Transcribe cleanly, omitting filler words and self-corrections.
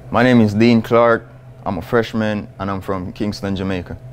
My name is Dean Clarke. I'm a freshman and I'm from Kingston, Jamaica.